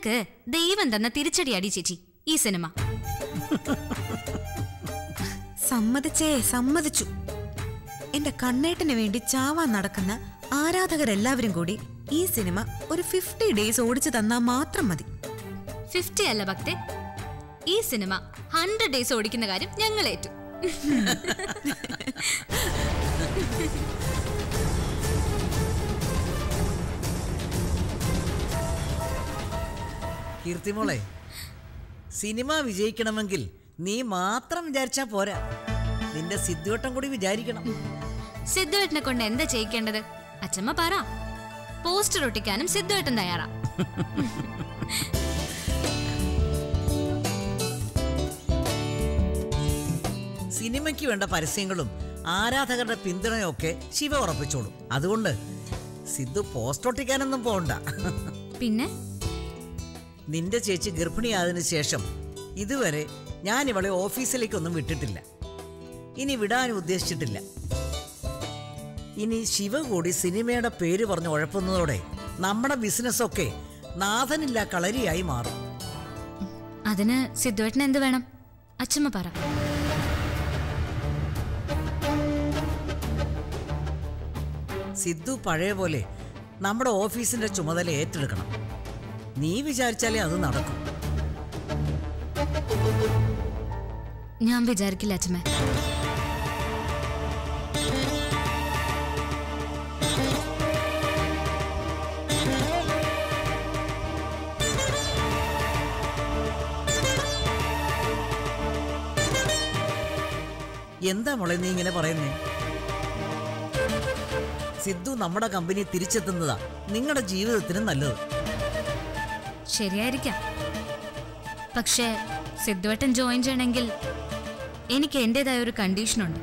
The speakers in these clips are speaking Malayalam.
നിനക്ക് ദൈവം തന്ന തിരിച്ചടിയാടി ചേച്ചി ഈ സിനിമ. സമ്മതിച്ചു. എന്റെ കണ്ണേട്ടന് വേണ്ടി ചാവാൻ നടക്കുന്ന ആരാധകരെല്ലാവരും കൂടി ഈ സിനിമ ഒരു 50 ഡേയ്സ് ഓടിച്ചു തന്നാ മാത്രം മതി. 50 അല്ല ഭക്തേ, ഈ സിനിമ 100 ഡേയ്സ് ഓടിക്കുന്ന കാര്യം ഞങ്ങൾ ഏറ്റു. കീർത്തിമോളെ, സിനിമ വിജയിക്കണമെങ്കിൽ നീ മാത്രം വിചാരിച്ചാ പോരാ, നിന്റെ സിദ്ധുവേട്ടൻ കൂടി വിചാരിക്കണം. സിദ്ധുവേട്ടനെ കൊണ്ട് എന്താ ചെയ്യിക്കേണ്ടത്? അച്ഛമ്മ പറ. പോസ്റ്റർ ഒട്ടിക്കാനും സിദ്ധുവേട്ടൻ തയ്യാറാ. സിനിമയ്ക്ക് വേണ്ട പരസ്യങ്ങളും ആരാധകരുടെ പിന്തുണയൊക്കെ ശിവ ഉറപ്പിച്ചോളും. അതുകൊണ്ട് സിദ്ധു പോസ്റ്റർ ഒട്ടിക്കാനൊന്നും പോകണ്ട. പിന്നെ നിന്റെ ചേച്ചി ഗർഭിണിയായതിനു ശേഷം ഇതുവരെ ഞാൻ ഇവളെ ഓഫീസിലേക്കൊന്നും വിട്ടിട്ടില്ല, ഇനി വിടാനും ഉദ്ദേശിച്ചിട്ടില്ല. ഇനി ശിവ കൂടി സിനിമയുടെ പേര് പറഞ്ഞ് ഉഴപ്പുന്നതോടെ നമ്മുടെ ബിസിനസ്സൊക്കെ നാഥനില്ല കളരിയായി മാറും. അതിന് സിദ്ധുവേട്ടൻ എന്ത് വേണം? അച്ഛമ്മ പറ. സിദ്ധു പഴയ പോലെ നമ്മുടെ ഓഫീസിന്റെ ചുമതല ഏറ്റെടുക്കണം. നീ വിചാരിച്ചാലേ അത് നടക്കും. ഞാൻ വിചാരിക്കില്ല അച്ഛമ്മ. എന്താ മോളെ നീ ഇങ്ങനെ പറയുന്നേ? സിദ്ധു നമ്മുടെ കമ്പനി തിരിച്ചെത്തുന്നതാ നിങ്ങളുടെ ജീവിതത്തിന് നല്ലത്. ശരിയായിരിക്കാം. പക്ഷേ സിദ്ധുവേട്ടൻ ജോയിൻ ചെയ്യണമെങ്കിൽ എനിക്ക് എന്റേതായ ഒരു കണ്ടീഷനുണ്ട്.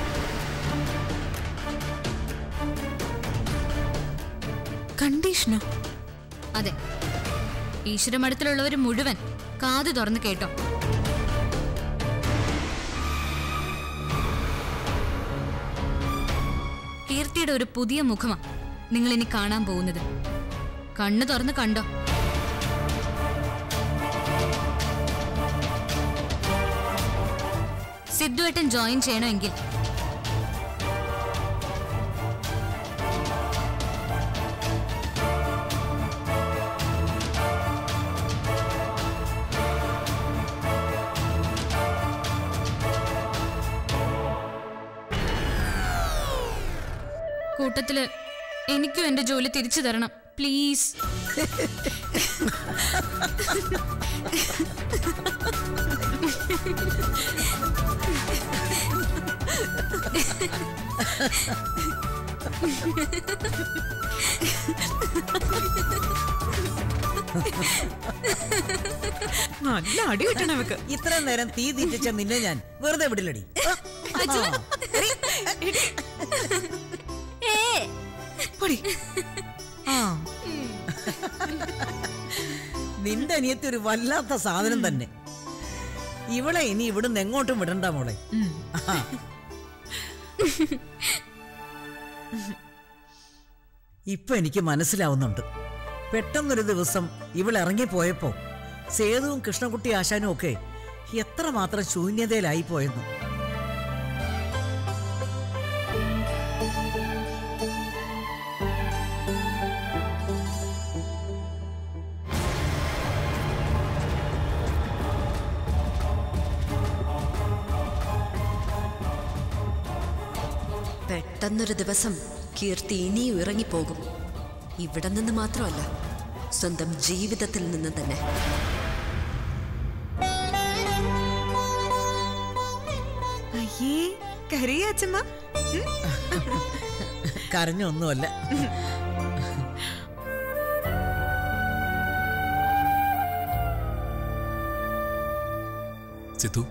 കണ്ടീഷനോ? അതെ, ഈശ്വരമഠത്തിലുള്ളവർ മുഴുവൻ കാതു തുറന്ന് കേട്ടോ. കീർത്തിയുടെ ഒരു പുതിയ മുഖമാ നിങ്ങൾ ഇനി കാണാൻ പോകുന്നത്. കണ്ണു തുറന്ന് കണ്ടോ. സിദ്ധുവേട്ടൻ ജോയിൻ ചെയ്യണമെങ്കിൽ കൂട്ടത്തില് എനിക്കും എന്റെ ജോലി തിരിച്ചു തരണം പ്ലീസ്. നല്ല അടി കിട്ടണം അവക്ക്. ഇത്ര നേരം തീ തീറ്റിച്ച നിന്നെ ഞാൻ വെറുതെ വിടില്ലടി. നിന്റെ അനിയത്തി ഒരു വല്ലാത്ത സാധനം തന്നെ. ഇവളെ ഇനി ഇവിടുന്ന് എങ്ങോട്ടും വിടണ്ട മോളെ. ഇപ്പൊ എനിക്ക് മനസ്സിലാവുന്നുണ്ട്, പെട്ടെന്നൊരു ദിവസം ഇവൾ ഇറങ്ങിപ്പോയപ്പോ സേതുവും കൃഷ്ണകുട്ടി ആശാനും ഒക്കെ എത്രമാത്രം ശൂന്യതയിലായി പോയെന്നു. പെട്ടെന്നൊരു ദിവസം കീർത്തി ഇനിയും ഇറങ്ങിപ്പോകും. ഇവിടെ നിന്ന് മാത്രമല്ല, സ്വന്തം ജീവിതത്തിൽ നിന്ന് തന്നെ. അയ്യേ, കരയാച്ചമ്മ. കരഞ്ഞൊന്നുമല്ല. സിത്തു,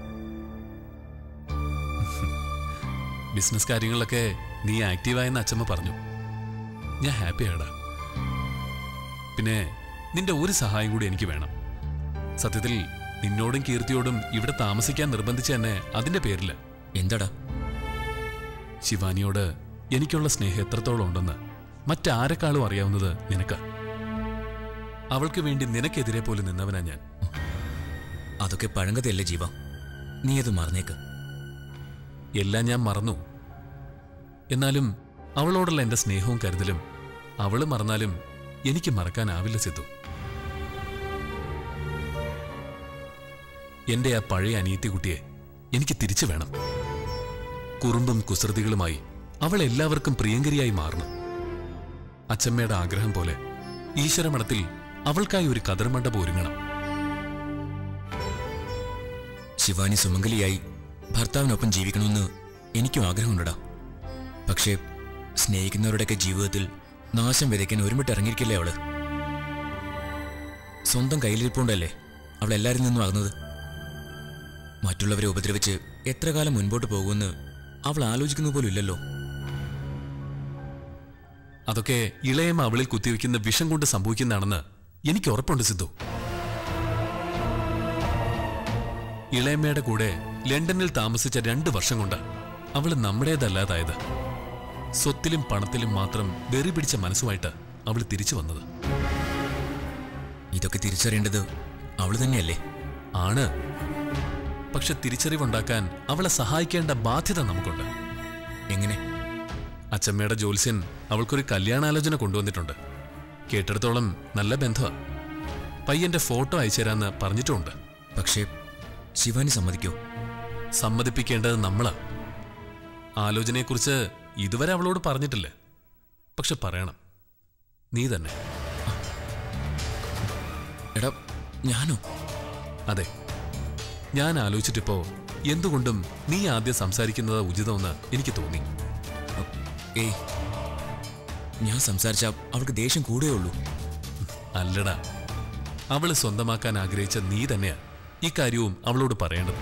ബിസിനസ് കാര്യങ്ങളിലൊക്കെ നീ ആക്റ്റീവായെന്ന് അച്ഛമ്മ പറഞ്ഞു. ഞാൻ ഹാപ്പിയാടാ. പിന്നെ നിന്റെ ഒരു സഹായം കൂടി എനിക്ക് വേണം. സത്യത്തിൽ നിന്നോടും കീർത്തിയോടും ഇവിടെ താമസിക്കാൻ നിർബന്ധിച്ച തന്നെ അതിന്റെ പേരില്. എന്താടാ? ശിവാനിയോട് എനിക്കുള്ള സ്നേഹം എത്രത്തോളം ഉണ്ടെന്ന് മറ്റാരെക്കാളും അറിയാവുന്നത് നിനക്ക്. അവൾക്ക് വേണ്ടി നിനക്കെതിരെ പോലും നിന്നവനാ ഞാൻ. അതൊക്കെ പഴങ്കതയല്ലേ ജീവ, നീ അത് മറന്നേക്ക്. എല്ലാം ഞാൻ മറന്നു. എന്നാലും അവളോടുള്ള എന്റെ സ്നേഹവും കരുതലും അവള് മറന്നാലും എനിക്ക് മറക്കാനാവില്ല സിദ്ധു. എന്റെ ആ പഴയ അനിയത്തി കുട്ടിയെ എനിക്ക് തിരിച്ചു വേണം. കുറുമ്പും കുസൃതികളുമായി അവൾ എല്ലാവർക്കും പ്രിയങ്കരിയായി മാറണം. അച്ചമ്മയുടെ ആഗ്രഹം പോലെ ഈശ്വരമഠത്തിൽ അവൾക്കായി ഒരു കതിർമണ്ഡപം ഒരുങ്ങണം. ശിവാനി സുമംഗലിയായി ഭർത്താവിനൊപ്പം ജീവിക്കണമെന്ന് എനിക്കും ആഗ്രഹമുണ്ടടാ. പക്ഷേ സ്നേഹിക്കുന്നവരുടെയൊക്കെ ജീവിതത്തിൽ നാശം വിതയ്ക്കാൻ ഒരുമിട്ട് ഇറങ്ങിയിരിക്കില്ലേ അവള്? സ്വന്തം കയ്യിലിരിപ്പുണ്ടല്ലേ അവൾ എല്ലാവരിൽ നിന്നും അകന്നത്. മറ്റുള്ളവരെ ഉപദ്രവിച്ച് എത്ര കാലം മുൻപോട്ട് പോകുമെന്ന് അവൾ ആലോചിക്കുന്ന പോലും ഇല്ലല്ലോ. അതൊക്കെ ഇളയമ്മ അവളിൽ കുത്തിവെക്കുന്ന വിഷം കൊണ്ട് സംഭവിക്കുന്നതാണെന്ന് എനിക്ക് ഉറപ്പുണ്ട് സിദ്ധു. ഇളയമ്മയുടെ കൂടെ ലണ്ടനിൽ താമസിച്ച 2 വർഷം കൊണ്ട് അവള് നമ്മുടേതല്ലാതായത്. സ്വത്തിലും പണത്തിലും മാത്രം വെറി പിടിച്ച മനസ്സുമായിട്ട് അവൾ തിരിച്ചു വന്നത്. ഇതൊക്കെ തിരിച്ചറിയേണ്ടത് അവള് തന്നെയല്ലേ? ആണ്. പക്ഷെ തിരിച്ചറിവുണ്ടാക്കാൻ അവളെ സഹായിക്കേണ്ട ബാധ്യത നമുക്കുണ്ട്. എങ്ങനെ? അച്ചമ്മയുടെ ജോത്സ്യൻ അവൾക്കൊരു കല്യാണാലോചന കൊണ്ടുവന്നിട്ടുണ്ട്. കേട്ടിടത്തോളം നല്ല ബന്ധമാ. പയ്യന്റെ ഫോട്ടോ അയച്ചുതരാന്ന് പറഞ്ഞിട്ടുമുണ്ട്. പക്ഷേ ശിവാനി സമ്മതിക്കോ? സമ്മതിപ്പിക്കേണ്ടത് നമ്മളാ. ആലോചനയെക്കുറിച്ച് ഇതുവരെ അവളോട് പറഞ്ഞിട്ടില്ല. പക്ഷെ പറയണം, നീ തന്നെ. എടാ, ഞാനോ? അതെ, ഞാൻ ആലോചിച്ചിട്ടിപ്പോ എന്തുകൊണ്ടും നീ ആദ്യം സംസാരിക്കുന്നത് ഉചിതമെന്ന് എനിക്ക് തോന്നി. ഏയ്, ഞാൻ സംസാരിച്ച അവൾക്ക് ദേഷ്യം കൂടേ ഉള്ളൂ. അല്ലടാ, അവള് സ്വന്തമാക്കാൻ ആഗ്രഹിച്ച നീ തന്നെയാ ഇക്കാര്യവും അവളോട് പറയേണ്ടത്.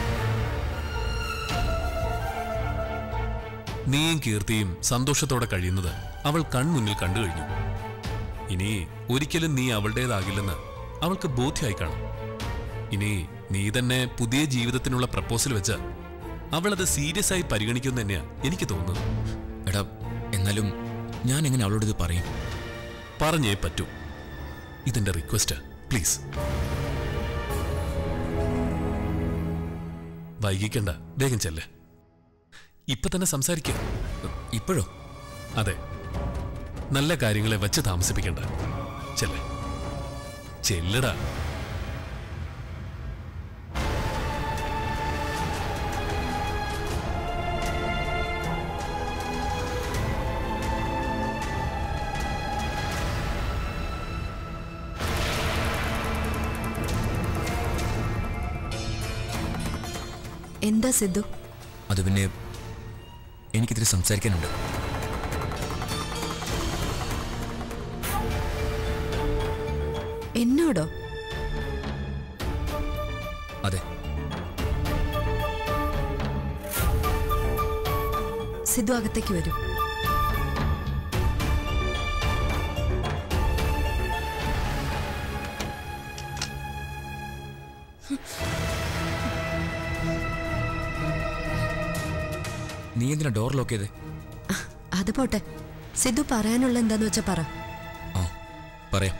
നീയും കീർത്തിയും സന്തോഷത്തോടെ കഴിയുന്നത് അവൾ കൺമുന്നിൽ കണ്ടു കഴിഞ്ഞു. ഇനി ഒരിക്കലും നീ അവളുടേതാകില്ലെന്ന് അവൾക്ക് ബോധ്യമായി കാണും. ഇനി നീ തന്നെ പുതിയ ജീവിതത്തിനുള്ള പ്രപ്പോസൽ വെച്ച് അവളത് സീരിയസ് ആയി പരിഗണിക്കുന്നു തന്നെയാ എനിക്ക് തോന്നുന്നത്. എടാ, എന്നാലും ഞാൻ എങ്ങനെ അവളോട് ഇത് പറയും? പറഞ്ഞേ പറ്റൂ. ഇതിന്റെ റിക്വസ്റ്റ് പ്ലീസ്. വൈകിക്കണ്ട, വേഗം ചെല്ല്. ഇപ്പൊ തന്നെ സംസാരിക്കുക. ഇപ്പോഴോ? അതെ, നല്ല കാര്യങ്ങളെ വച്ച് താമസിപ്പിക്കണ്ട. ചെല്ല്, ചെല്ലടാ. എന്താ സിദ്ധു? അത് പിന്നെ എനിക്കിതിൽ സംസാരിക്കാനുണ്ട്. എന്നോടോ? അതെ. സിദ്ധു, അകത്തേക്ക് വരൂ. നീ എന്തിനാ ഡോർ ലോക്ക് ചെയ്തേ? അത് പോട്ടെ, സിദ്ധു പറയാനുള്ള എന്താന്ന് വെച്ചാ പറ. ആ, പറയാം.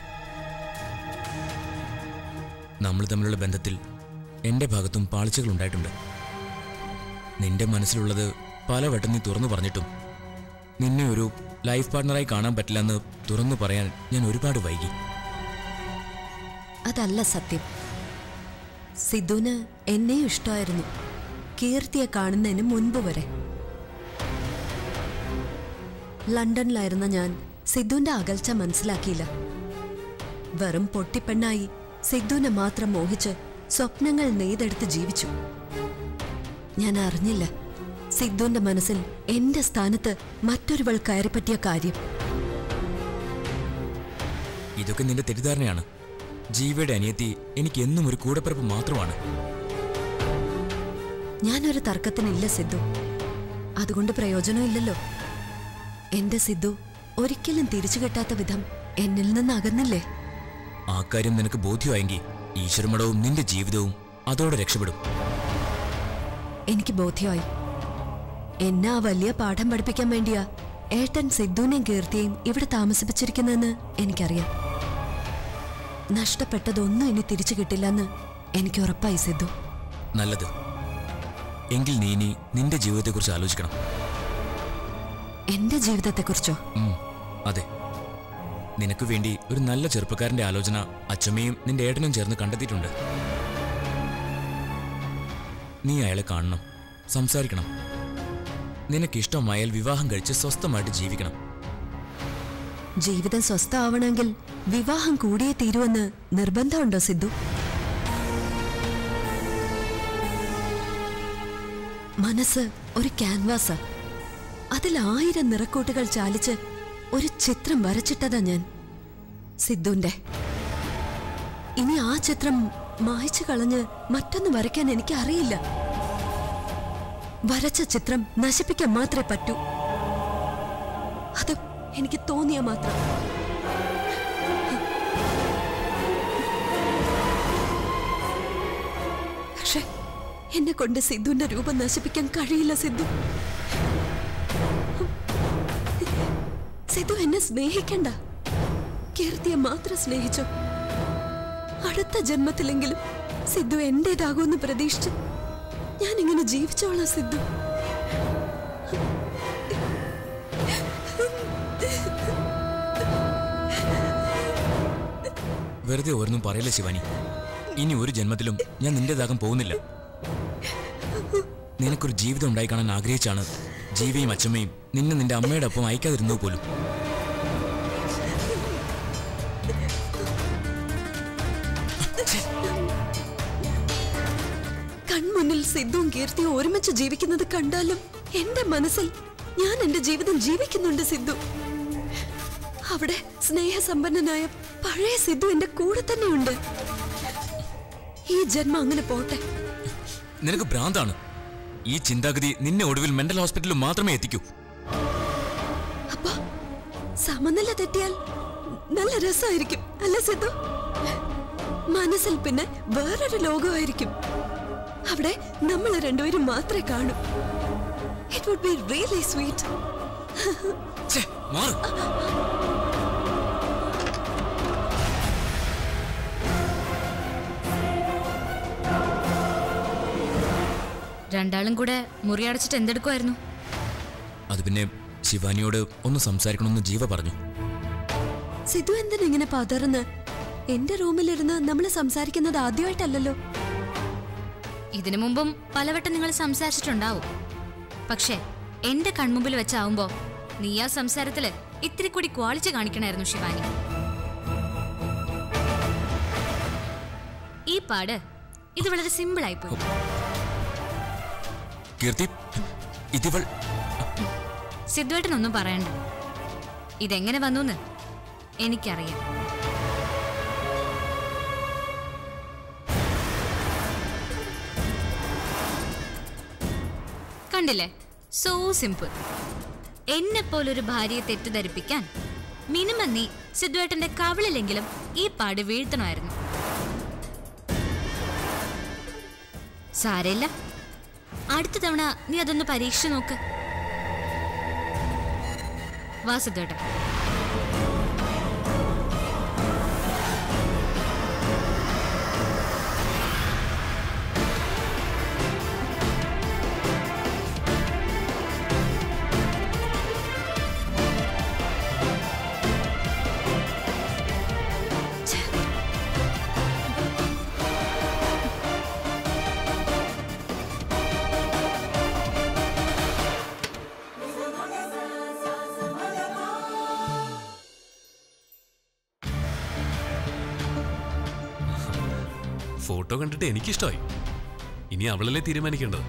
നമ്മൾ തമ്മിലുള്ള ബന്ധത്തിൽ എൻ്റെ ഭാഗത്തും പാളിച്ചകൾ ഉണ്ടായിട്ടുണ്ട്. നിന്റെ മനസ്സിലുള്ളത് പലവട്ടം നീ തുറന്നു പറഞ്ഞിട്ടും നിന്നെ ഒരു ലൈഫ് പാർട്ട്ണറായി കാണാൻ പറ്റില്ലെന്ന് തുറന്നു പറയാൻ ഞാൻ ഒരുപാട് വൈകി. അതല്ല സത്യം. സിദ്ധുവിന് എന്നെയും ഇഷ്ടമായിരുന്നു, കീർത്തിയെ കാണുന്നതിന് മുൻപ് വരെ. ലണ്ടനിലായിരുന്ന ഞാൻ സിദ്ധുവിന്റെ അകൽച്ച മനസ്സിലാക്കിയില്ല. വെറും പൊട്ടിപ്പെണ്ണായി സിദ്ധുവിനെ മാത്രം മോഹിച്ച് സ്വപ്നങ്ങൾ നെയ്തെടുത്ത് ജീവിച്ചു. ഞാൻ അറിഞ്ഞില്ല സിദ്ധുവിന്റെ മനസ്സിൽ എന്റെ സ്ഥാനത്ത് മറ്റൊരുവൾ കയറിപ്പറ്റിയ കാര്യം. ഇതൊക്കെ നിന്റെ തെറ്റിദ്ധാരണയാണ്. ജീവയുടെ അനിയത്തി എനിക്ക് എന്നും ഒരു കൂടപ്പിറപ്പ് മാത്രമാണ്. ഞാനൊരു തർക്കത്തിനില്ല സിദ്ധു, അതുകൊണ്ട് പ്രയോജനമില്ലല്ലോ. എന്റെ സിദ്ധു ഒരിക്കലും തിരിച്ചു കിട്ടാത്ത വിധം എന്നിൽ നിന്ന് അകന്നില്ലേ? ആ കാര്യം നിനക്ക് ബോധ്യമായെങ്കിൽ ഈശ്വരമഠവും നിന്റെ ജീവിതവും അതോടെ രക്ഷപ്പെടും. എനിക്ക് ബോധ്യമായി. എന്നെ ആ വലിയ പാഠം പഠിപ്പിക്കാൻ വേണ്ടിയാ ഏട്ടൻ സിദ്ധുവിനെയും കീർത്തിയെയും ഇവിടെ താമസിപ്പിച്ചിരിക്കുന്നതെന്ന് എനിക്കറിയാം. നഷ്ടപ്പെട്ടതൊന്നും ഇനി തിരിച്ചു കിട്ടില്ലെന്ന് എനിക്ക് ഉറപ്പായി സിദ്ധു. നല്ലത്. എങ്കിൽ നീ ഇനി നിന്റെ ജീവിതത്തെക്കുറിച്ച് ആലോചിക്കണം. എന്റെ ജീവിതത്തെക്കുറിച്ചോ? അതെ. നിനക്ക് വേണ്ടി ഒരു നല്ല ചെറുപ്പക്കാരന്റെ ആലോചന അച്ഛമ്മയും നിന്റെ ഏട്ടനും ചേർന്ന് കണ്ടെത്തിയിട്ടുണ്ട്. നീ അയാളെ കാണണം, സംസാരിക്കണം. നിനക്കിഷ്ടമായാൽ വിവാഹം കഴിച്ച് സ്വസ്ഥമായിട്ട് ജീവിക്കണം. ജീവിതം സ്വസ്ഥമാവണമെങ്കിൽ വിവാഹം കൂടിയേ തീരുവെന്ന് നിർബന്ധമുണ്ടോ സിദ്ധു? മനസ്സ് ഒരു ക്യാൻവാസാ. അതിൽ 1000 നിറക്കൂട്ടുകൾ ചാലിച്ച് ഒരു ചിത്രം വരച്ചിട്ടതാ ഞാൻ സിദ്ധുന്റെ. ഇനി ആ ചിത്രം മായ്ച്ചു കളഞ്ഞ് മറ്റൊന്ന് വരയ്ക്കാൻ എനിക്ക് അറിയില്ല. വരച്ച ചിത്രം നശിപ്പിക്കാൻ മാത്രമേ പറ്റൂ. അത് എനിക്ക് തോന്നിയ മാത്രം. പക്ഷെ എന്നെ കൊണ്ട് സിദ്ധുവിന്റെ രൂപം നശിപ്പിക്കാൻ കഴിയില്ല സിദ്ധു. സിദ്ധു എന്നെ സ്നേഹിക്കണ്ട, കീർത്തിയെ മാത്രം സ്നേഹിച്ചോ. അടുത്ത ജന്മത്തിലെങ്കിലും സിദ്ധു എന്റേതാകുമെന്ന് പ്രതീക്ഷിച്ച് ഞാൻ ഇങ്ങനെ ജീവിച്ചോളാം സിദ്ധു. വെറുതെ ഓരോന്നും പറയില്ല ശിവാനി. ഇനി ഒരു ജന്മത്തിലും ഞാൻ നിന്റേതാകാൻ പോകുന്നില്ല. നിനക്കൊരു ജീവിതം ഉണ്ടായി കാണാൻ ആഗ്രഹിച്ചാണ് ജീവയും അച്ഛമ്മയും നിന്നെ നിന്റെ അമ്മയുടെ ഒപ്പം അയക്കാതിരുന്നത് പോലും. കൺമുന്നിൽ സിദ്ധുവും കീർത്തിയും ഒരുമിച്ച് ജീവിക്കുന്നത് കണ്ടാലും എന്റെ മനസ്സിൽ ഞാൻ എന്റെ ജീവിതം ജീവിക്കുന്നുണ്ട് സിദ്ധു. അവിടെ സ്നേഹസമ്പന്നനായ പഴയ സിദ്ധു എന്റെ കൂടെ തന്നെയുണ്ട്. ഈ ജന്മം അങ്ങനെ പോട്ടെ. നിനക്ക് ഭ്രാന്താണ്. ഈ ചിന്താഗതി നിന്നെ ഒടുവിൽ മെന്റൽ ഹോസ്പിറ്റലിൽ മാത്രമേ എത്തിക്കൂ. അപ്പൊ സമനില തെറ്റിയാൽ നല്ല രസമായിരിക്കും അല്ല സിദ്ധു? മനസ്സിൽ പിന്നെ വേറൊരു ലോകമായിരിക്കും. അവിടെ നമ്മൾ രണ്ടുപേരും മാത്രമേ കാണൂ. It would be really sweet. രണ്ടാളും കൂടെ മുറിയടച്ചിട്ട് എന്തെടുക്കുമായിരുന്നു? അത് പിന്നെ ശിവാനിയോട് ഒന്ന് സംസാരിക്കണമെന്ന് ജീവ പറഞ്ഞു. സിദ്ധു എന്തിനാ ഇങ്ങനെ പതറുന്ന്? എന്റെ റൂമിലിരുന്ന് നമ്മൾ സംസാരിക്കുന്നത് ആദ്യമായിട്ടല്ലല്ലോ. ഇതിനു മുമ്പും പലവട്ടം നിങ്ങൾ സംസാരിച്ചിട്ടുണ്ടാവും. പക്ഷെ എന്റെ കൺമുമ്പിൽ വെച്ചാവുമ്പോ നീ ആ സംസാരത്തില് ഇത്തിരി കൂടി ക്വാളിറ്റി കാണിക്കണായിരുന്നു ശിവാനി. ഈ പാട് ഇത് വളരെ സിമ്പിൾ ആയിപ്പോയി. സിദ്ധുവേട്ടനൊന്നും പറയണ്ട. ഇതെങ്ങനെ വന്നു എനിക്കറിയാം. കണ്ടില്ലേ? So simple. എന്നെ പോലൊരു ഭാര്യയെ തെറ്റിദ്ധരിപ്പിക്കാൻ മിനിമം നീ സിദ്ധുവേട്ടന്റെ കവിളിലെങ്കിലും ഈ പാട് വീഴ്ത്തണമായിരുന്നു. സാരമില്ല, അടുത്ത തവണ നീ അതൊന്ന് പരീക്ഷിച്ചു നോക്ക്. വാ സിദ്ധുവേട്ടൻ. ഫോട്ടോ കണ്ടിട്ട് എനിക്കിഷ്ടമായി. ഇനി അവളല്ലേ തീരുമാനിക്കേണ്ടത്.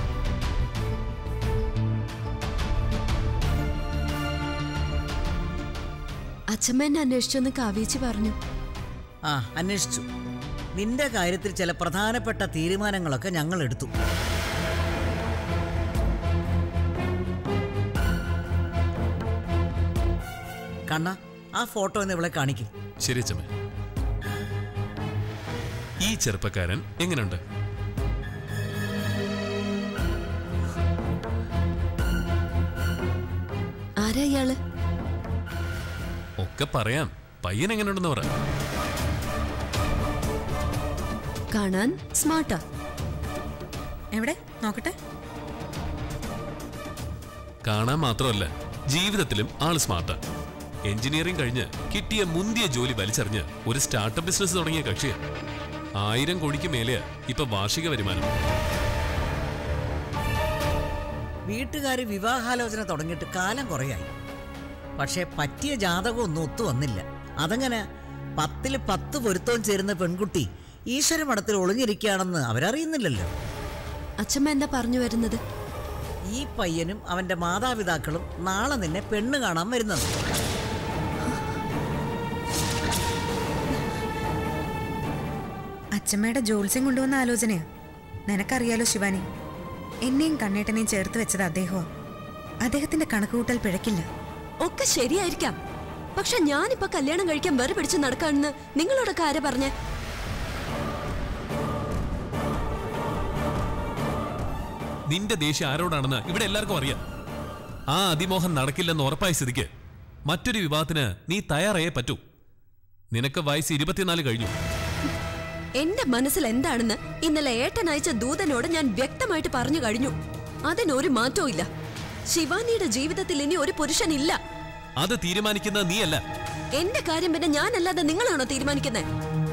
അച്ഛമ്മ എന്നെ അന്വേഷിച്ചെന്ന് കാവേച്ചി പറഞ്ഞു. ആ, അന്വേഷിച്ചു. നിന്റെ കാര്യത്തിൽ ചില പ്രധാനപ്പെട്ട തീരുമാനങ്ങളൊക്കെ ഞങ്ങൾ എടുത്തു. കണ്ണ, ആ ഫോട്ടോ ഒന്ന് ഇവളെ കാണിക്കും. ശരി അച്ഛമ്മേ. ഈ ചെറുപ്പക്കാരൻ എങ്ങനെയുണ്ട്? ആരാ ഇയാള്? ഒക്കെ പറയാം. പയ്യൻ എങ്ങനെയുണ്ടെന്ന് പറ. കാണാൻ സ്മാർട്ടാ. എവിടെ നോക്കട്ടെ. കാണാൻ മാത്രമല്ല, ജീവിതത്തിലും ആള് സ്മാർട്ടാ. എഞ്ചിനീയറിംഗ് കഴിഞ്ഞ് കിട്ടിയ മുന്തിയ ജോലി വലിച്ചെറിഞ്ഞ് ഒരു സ്റ്റാർട്ടപ്പ് ബിസിനസ് തുടങ്ങിയ കക്ഷിയാ. 1000 കോടിക്ക് മേലെയാ ഇപ്പൊ വാർഷിക വരുമാനം. വീട്ടുകാര് വിവാഹാലോചന തുടങ്ങിയിട്ട് കാലം കുറയായി. പക്ഷെ പറ്റിയ ജാതകമൊന്നും ഒത്തു വന്നില്ല. അതങ്ങനെ 10ൽ 10 പൊരുത്തവും ചേരുന്ന പെൺകുട്ടി ഈശ്വരമഠത്തിൽ ഒളിഞ്ഞിരിക്കുകയാണെന്ന് അവരറിയുന്നില്ലല്ലോ. അച്ഛമ്മ എന്താ പറഞ്ഞു വരുന്നത്? ഈ പയ്യനും അവന്റെ മാതാപിതാക്കളും നാളെ നിന്നെ പെണ്ണ് കാണാൻ വരുന്നത്. അച്ഛമ്മയുടെ ജോത്സ്യം കൊണ്ടുവന്ന ആലോചനയാ. നിനക്കറിയാലോ ശിവാനി, എന്നെയും കണ്ണേട്ടനെയും ചേർത്ത് വെച്ചത് അദ്ദേഹമാ. അദ്ദേഹത്തിന്റെ കണക്കുകൂട്ടൽ പിഴക്കില്ല. ഒക്കെ ശരിയായിരിക്കാം. പക്ഷെ ഞാനിപ്പോ കല്യാണം കഴിക്കാൻ വെറു പിടിച്ച് നടക്കാണെന്ന് നിങ്ങളോടൊക്കെ ആരാ പറഞ്ഞേ? നിന്റെ ദേഷ്യം ആരോടാണെന്ന് ഇവിടെ എല്ലാവർക്കും അറിയാം. ആ അതിമോഹം നടക്കില്ലെന്ന് ഉറപ്പായ സ്ഥിതിക്ക് മറ്റൊരു വിവാഹത്തിന് നീ തയ്യാറായേ പറ്റൂ. നിനക്ക് വയസ്സ് 24 കഴിഞ്ഞു. എന്റെ മനസ്സിൽ എന്താണെന്ന് ഇന്നലെ ഏട്ടൻ അയച്ച ദൂതനോട് ഞാൻ വ്യക്തമായിട്ട് പറഞ്ഞു കഴിഞ്ഞു. അതിനൊരു മാറ്റവും ഇല്ല. ശിവാനിയുടെ ജീവിതത്തിൽ ഇനി ഒരു പുരുഷനില്ല. അത് തീരുമാനിക്കുന്നത് നീയല്ല. എന്റെ കാര്യം പിന്നെ ഞാനല്ലാതെ നിങ്ങളാണോ തീരുമാനിക്കുന്നത്?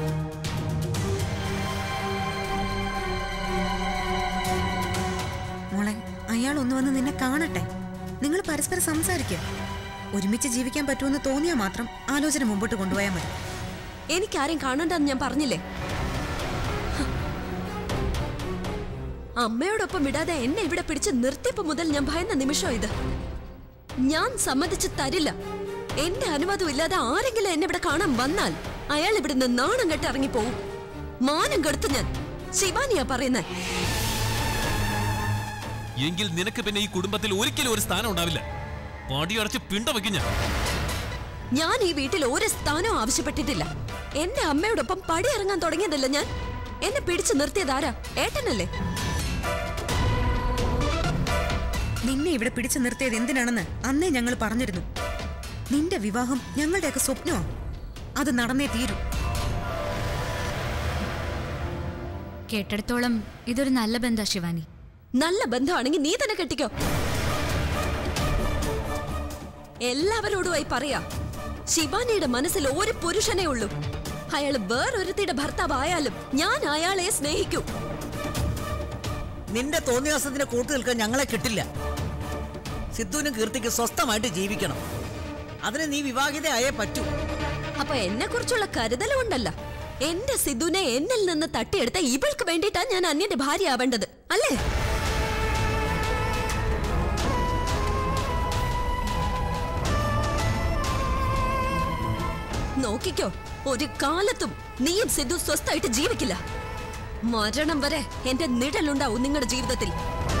മോളെ, അയാൾ ഒന്ന് വന്ന് നിന്നെ കാണട്ടെ. നിങ്ങൾ പരസ്പരം സംസാരിക്കുക. ഒരുമിച്ച് ജീവിക്കാൻ പറ്റുമെന്ന് തോന്നിയാൽ മാത്രം ആലോചന മുമ്പോട്ട് കൊണ്ടുപോയാൽ മതി. എനിക്കാരും കാണണ്ടെന്ന് ഞാൻ പറഞ്ഞില്ലേ? അമ്മയോടൊപ്പം വിടാതെ എന്നെ ഇവിടെ പിടിച്ച് നിർത്തിയപ്പോ മുതൽ ഞാൻ ഭയന്ന നിമിഷം ഇത്. ഞാൻ സമ്മതിച്ച് തരില്ല. എന്റെ അനുവാദം ഇല്ലാതെ ആരെങ്കിലും എന്നെ ഇവിടെ കാണാൻ വന്നാൽ അയാൾ ഇവിടുന്ന് നാണം കെട്ട് ഇറങ്ങിപ്പോവും. മാനം കെടുത്ത് ഞാൻ. ശിവാനിയാ പറയുന്നേ. എങ്കിൽ നിനക്ക് പിന്നെ ഈ കുടുംബത്തിൽ ഒരിക്കലും ഒരു സ്ഥാനം ഉണ്ടാവില്ല. പാടിയടച്ച് പിണ്ട വയ്ക്കും ഞാൻ ഈ വീട്ടിൽ ഒരു സ്ഥാനവും ആവശ്യപ്പെട്ടിട്ടില്ല. എന്റെ അമ്മയോടൊപ്പം പടി ഇറങ്ങാൻ തുടങ്ങിയതല്ല ഞാൻ. എന്നെ പിടിച്ചു നിർത്തിയതാരാ? ഏട്ടനല്ലേ? നിന്നെ ഇവിടെ പിടിച്ചു നിർത്തിയത് എന്തിനാണെന്ന് അന്നേ ഞങ്ങൾ പറഞ്ഞിരുന്നു. നിന്റെ വിവാഹം ഞങ്ങളുടെയൊക്കെ സ്വപ്നമാ. അത് നടന്നേ തീരൂ. കേട്ടിടത്തോളം ഇതൊരു നല്ല ബന്ധാ ശിവാനി. നല്ല ബന്ധമാണെങ്കിൽ നീ തന്നെ കെട്ടിക്കോ. എല്ലാവരോടുമായി പറയാ, ശിവാനിയുടെ മനസ്സിൽ ഒരു പുരുഷനേ ഉള്ളൂ. അയാൾ വേറൊരുത്തിയുടെ ഭർത്താവായാലും ഞാൻ അയാളെ സ്നേഹിക്കൂ. നിന്റെ തോന്നിയാസത്തിന് കൂട്ടു നിൽക്കാൻ ഞങ്ങളെ കിട്ടില്ല. സിദ്ധുവിനും കീർത്തിക്ക് സ്വസ്ഥമായിട്ട് ജീവിക്കണം. അതിന് നീ വിവാഹിതയായേ പറ്റൂ. അപ്പൊ എന്നെ കുറിച്ചുള്ള കരുതലുണ്ടല്ല. എന്റെ സിദ്ധുവിനെ എന്നിൽ നിന്ന് തട്ടിയെടുത്ത ഇവൾക്ക് വേണ്ടിയിട്ടാ ഞാൻ അന്യന്റെ ഭാര്യ ആവേണ്ടത് അല്ലേ? നോക്കിക്കോ, ഒരു കാലത്തും നീയും സിദ്ധു സ്വസ്ഥമായിട്ട് ജീവിക്കില്ല. മരണം വരെ എന്റെ നിഴലുണ്ടാവും നിങ്ങളുടെ ജീവിതത്തിൽ.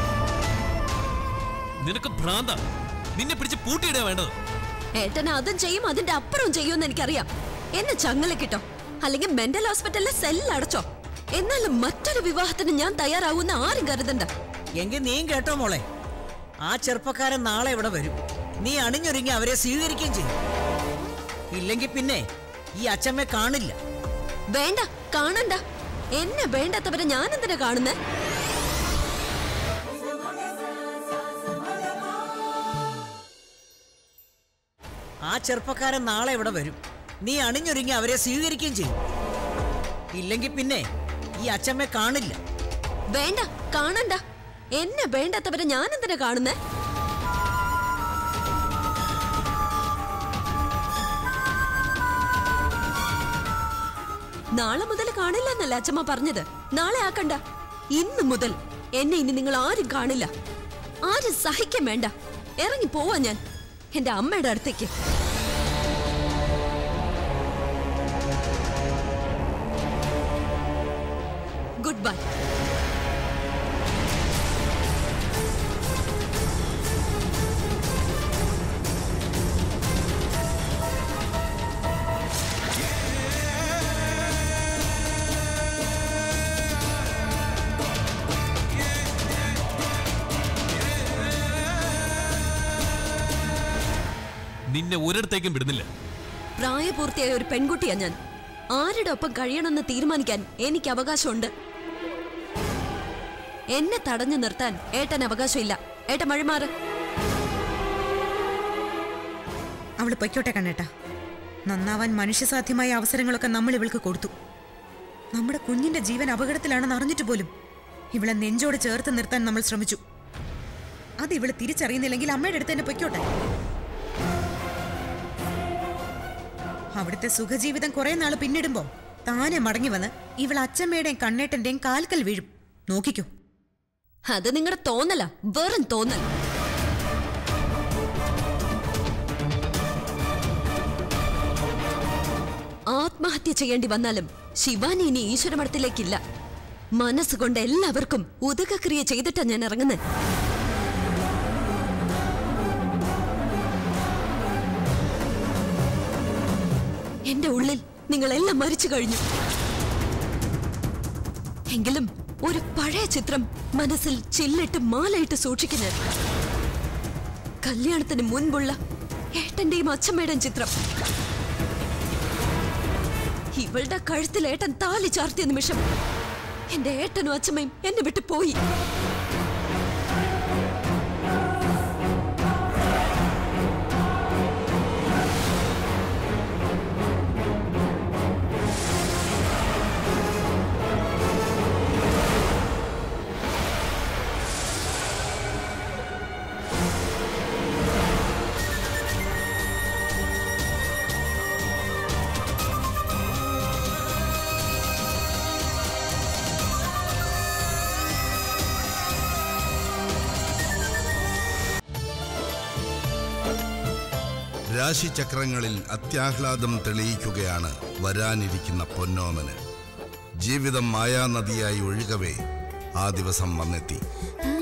നിനക്ക് ഭ്രാന്ത. നിന്നെ പിടിച്ച് പൂട്ടിയിടേ വേണ്ടത്. ഏട്ടന് അതും ചെയ്യും അതിന്റെ അപ്പുറവും ചെയ്യുമെന്ന് എനിക്കറിയാം. എന്നെ ചങ്ങലക്കിട്ടോ, അല്ലെങ്കിൽ മെന്റൽ ഹോസ്പിറ്റലിലെ സെല്ലടച്ചോ. എന്നാലും മറ്റൊരു വിവാഹത്തിന് ഞാൻ തയ്യാറാവുന്ന ആരും കരുതണ്ട. എങ്കിൽ നീയും കേട്ടോ മോളെ, ആ ചെറുപ്പക്കാരൻ നാളെ ഇവിടെ വരും. നീ അണിഞ്ഞൊരുങ്ങി അവരെ സ്വീകരിക്കുകയും ചെയ്യും. ഇല്ലെങ്കിൽ പിന്നെ ഈ അച്ഛമ്മയെ കാണില്ല. വേണ്ട, കാണണ്ട. എന്നെ വേണ്ടാത്തവരെ ഞാൻ എന്തിനാ കാണുന്നേ? ആ ചെറുപ്പക്കാരൻ നാളെ ഇവിടെ വരും. നീ അണിഞ്ഞൊരുങ്ങി അവരെ സ്വീകരിക്കുകയും ചെയ്യും. ഇല്ലെങ്കിൽ പിന്നെ ഈ അച്ഛമ്മയെ കാണില്ല. വേണ്ട, കാണണ്ട. എന്നെ വേണ്ടാത്തവരെ ഞാൻ എന്തിനാ കാണുന്നേ? നാളെ മുതൽ കാണില്ല എന്നല്ല അച്ഛമ്മ പറഞ്ഞത്. നാളെ ആക്കണ്ട, ഇന്ന് മുതൽ എന്നെ ഇനി നിങ്ങൾ ആരും കാണില്ല. ആരും സഹിക്കാൻ വേണ്ട. ഇറങ്ങി പോവാ ഞാൻ എന്റെ അമ്മയുടെ അടുത്തേക്ക്. Goodbye. നിന്നെ ഒരിടത്തേക്കും വിടുന്നില്ല. പ്രായപൂർത്തിയായ ഒരു പെൺകുട്ടിയാ ഞാൻ. ആരുടെ ഒപ്പം കഴിയണമെന്ന് തീരുമാനിക്കാൻ എനിക്ക് അവകാശമുണ്ട്. എന്നെ തടഞ്ഞു നിർത്താൻ ഏട്ടൻ അവകാശമില്ല. ഏട്ടൻ വഴിമാറ്. അവള് പൊയ്ക്കോട്ടെ കണ്ണേട്ടാ. നന്നാവാൻ മനുഷ്യസാധ്യമായ അവസരങ്ങളൊക്കെ നമ്മൾ ഇവൾക്ക് കൊടുത്തു. നമ്മുടെ കുഞ്ഞിന്റെ ജീവൻ അപകടത്തിലാണെന്ന് അറിഞ്ഞിട്ട് പോലും ഇവളെ നെഞ്ചോട് ചേർത്ത് നിർത്താൻ നമ്മൾ ശ്രമിച്ചു. അത് ഇവള് തിരിച്ചറിയുന്നില്ലെങ്കിൽ അമ്മയുടെ അടുത്ത് തന്നെ പൊയ്ക്കോട്ടെ. അവിടുത്തെ സുഖജീവിതം കുറെ നാൾ പിന്നിടുമ്പോ താനെ മടങ്ങി വന്ന് ഇവൾ അച്ഛമ്മയുടെയും കണ്ണേട്ടന്റെയും കാൽക്കൽ വീഴും. നോക്കിക്കോ. അത് നിങ്ങളുടെ തോന്നല, വെറും തോന്നൽ. ആത്മഹത്യ ചെയ്യേണ്ടി വന്നാലും ശിവാനി ഇനി ഈശ്വരമഠത്തിലേക്കില്ല. മനസ്സുകൊണ്ട് എല്ലാവർക്കും ഉദകക്രിയ ചെയ്തിട്ടാ ഞാൻ ഇറങ്ങുന്നത്. എന്റെ ഉള്ളിൽ നിങ്ങളെല്ലാം മരിച്ചു കഴിഞ്ഞു. എങ്കിലും ഒരു പഴയ ചിത്രം മനസ്സിൽ ചില്ലിട്ട് മാലയിട്ട് സൂക്ഷിക്കുന്ന കല്യാണത്തിന് മുൻപുള്ള ഏട്ടന്റെയും അച്ഛമ്മയുടെയും ചിത്രം. ഇവളുടെ കഴുത്തിൽ ഏട്ടൻ താലി ചാർത്തിയ നിമിഷം എന്റെ ഏട്ടനും അച്ഛമ്മയും എന്നെ വിട്ടു പോയി. രാശിചക്രങ്ങളിൽ അത്യാഹ്ലാദം തെളിയിക്കുകയാണ് വരാനിരിക്കുന്ന പൊന്നോമന്. ജീവിതം മായാനദിയായി ഒഴുകവേ ആ ദിവസം വന്നെത്തി.